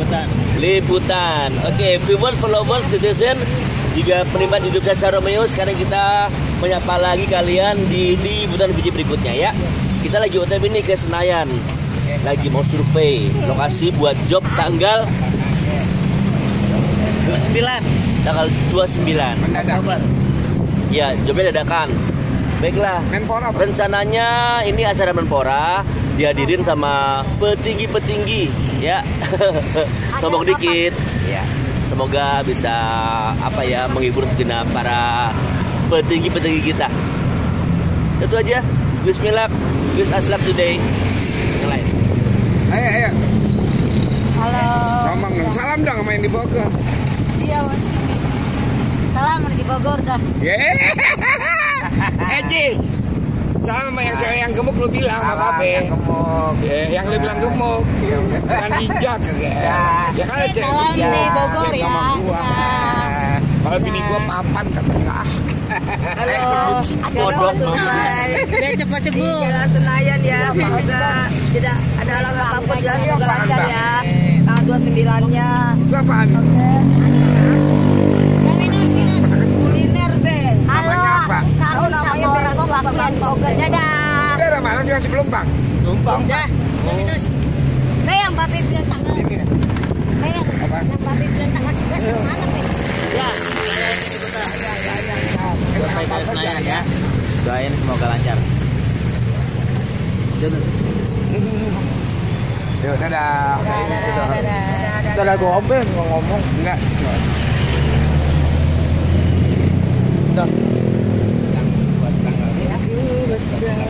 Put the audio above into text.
Liputan. Oke, viewers, followers, netizen, juga penikmat YouTube Caca Romeo. Sekarang kita menyapa lagi kalian di liputan video berikutnya ya. Kita lagi OTW nih ke Senayan. Lagi mau survei lokasi buat job tanggal 29. Tanggal 29. Oktober. Ya, jobnya dadakan. Baiklah. Menpora, Pak. Rencananya ini acara Menpora dihadirin sama petinggi-petinggi ya. Sombong dikit. Ya. Semoga bisa menghibur segenap para petinggi-petinggi kita. Itu aja. Bismillah. Wish us luck today. Yang lain. Ayo. Halo. Ngomong dong. Salam dong sama yang di Bogor. Iya masih. Salam di Bogor dah. Eci. Salam sama yang cewek yang gemuk lu bilang sama Babe. Yang gemuk. Yang lu bilang gemuk. Kan injak kagak. Ya kan cewek. Salam di Bogor ya. Kalau bini gua papan katanya. Halo. Bodoh. Biar cepat sembuh. Jalan Senayan ya, semoga tidak ada halangan apapun, jalan semoga lancar ya. Tanggal 29-nya. Itu apaan? Ya minus. Kuliner be. Halo. Namanya apa? Kangen sama orang bagian Bogor. Dadah. Daerah mana sih masih Pelumpang? Numpang. Dah. Ya minus. Be yang Babe bilang tanggal. Ini. Be Apa? yang Babe bilang tanggal 11 mana Be? Ya. Selesai ke Senayan ya. Doain semoga lancar. Yuk, dadah. Dadah. Goben ngomong. Enggak. Udah.